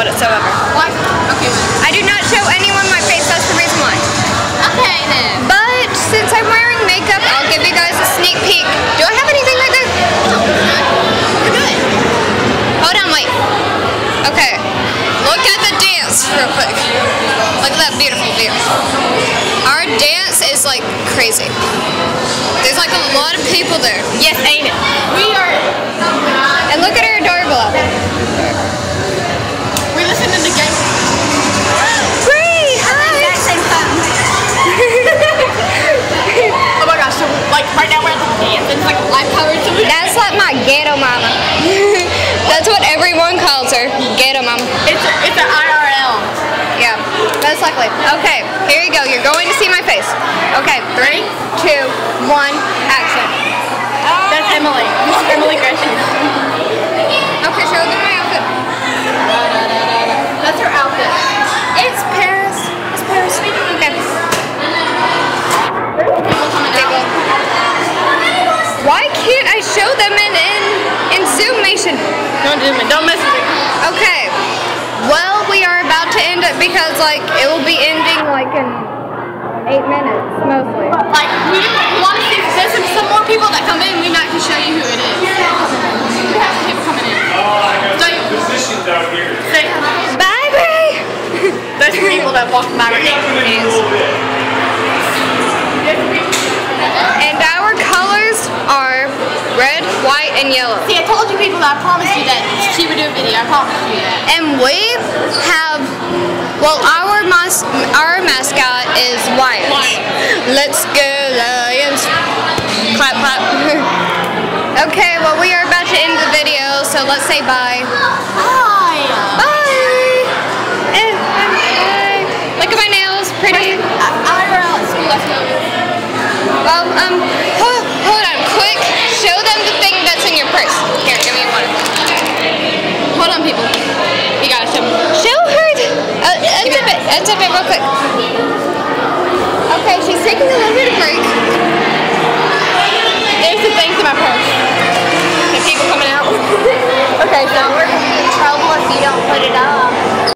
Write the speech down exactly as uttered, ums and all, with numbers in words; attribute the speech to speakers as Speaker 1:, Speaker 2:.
Speaker 1: whatsoever.
Speaker 2: Why? Okay,
Speaker 1: I do not show anyone my face, that's the reason why.
Speaker 2: okay then.
Speaker 1: But since I'm wearing makeup, I'll give you guys a sneak peek. Do I have anything right there?
Speaker 2: We're good.
Speaker 1: Hold on, wait. Okay. Look at the dance real quick. Look at that beautiful view. Our dance is like crazy. There's like a lot of people there.
Speaker 2: Yes, ain't it? We are.
Speaker 1: And look at our adorable outfit.
Speaker 2: We're listening to game.
Speaker 1: Great! Hi!
Speaker 2: Same time. Oh my gosh! So like right now we're at the dance. It's like a live cover. So
Speaker 1: That's like my ghetto mama. That's what everyone calls her. Ghetto mama.
Speaker 2: it's a, it's an I R L.
Speaker 1: Yeah, most likely. Okay, here you go. You're going to see my face. Okay, three, two, one, action.
Speaker 2: That's Emily. This is Emily Gresham.
Speaker 1: Okay, show them my outfit.
Speaker 2: That's her outfit.
Speaker 1: It's Paris. It's Paris. Okay.
Speaker 2: Out.
Speaker 1: Why can't I show them in in, in Zoomation?
Speaker 2: Don't do me. Don't mess with me.
Speaker 1: Okay. Well, we are about to end it because like it will be ending like in eight minutes mostly.
Speaker 2: Like we want to see if there's some, some more people that come in. We might can show you who it is. We have some people coming in. So you
Speaker 3: Positions out here.
Speaker 2: say
Speaker 1: Bye, Bray.
Speaker 2: there's people that walk by right now.
Speaker 3: A little bit.
Speaker 1: And our colors are red, white, and yellow.
Speaker 2: See, I told you people that I promised you that she would do a video. I promised you that.
Speaker 1: And we have, well, our mas our mascot is Wyatt. Let's go, Lions. Clap, clap. Okay, well, we are about to end the video, so let's say bye.
Speaker 2: Hi.
Speaker 1: Bye. And, and, bye. Look at my nails, pretty.
Speaker 2: I R L at school. Let's go.
Speaker 1: Well, um, hold, hold on, quick. Show them the thing that's in your purse. Here, give me one.
Speaker 2: Hold on, people. You gotta show me.
Speaker 1: Show her. The, uh, unzip it. Unzip it real quick. Okay, she's taking a little bit of break.
Speaker 2: There's the things in my purse. The people coming out.
Speaker 1: Okay, so we're gonna be in trouble if you don't put it up.